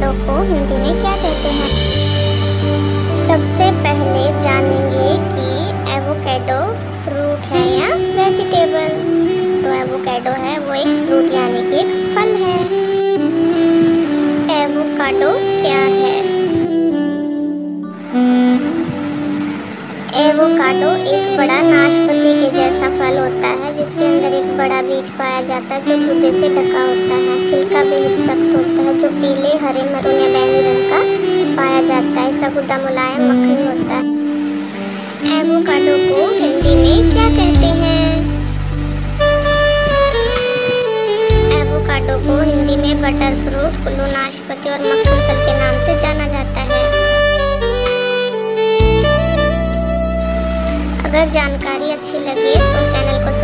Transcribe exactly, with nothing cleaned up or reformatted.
Avocado को हिंदी में क्या कहते हैं? सबसे पहले जानेंगे कि एवोकाडो फ्रूट है या वेजिटेबल। तो एवोकाडो है वो एक फ्रूट यानी कि एक फल है। एवोकाडो क्या है? एवोकाडो एक बड़ा नाशपाती के जैसा फल होता है जिसके अंदर एक बड़ा बीज पाया जाता है जो गूदे से ढका होता है। छिलका भी सख्त होता है जो पीले, हरे, मैरून या बैंगनी रंग का पाया जाता है। इसका गूदा मुलायम मक्खनी होता है। एवोकाडो को हिंदी में क्या कहते हैं? एवोकाडो को हिंदी में बटर फ्रूट, कुल्लू नाशपाती और मक्खन फल के नाम से जाना जाता है। अगर जानकारी अच्छी लगे तो चैनल को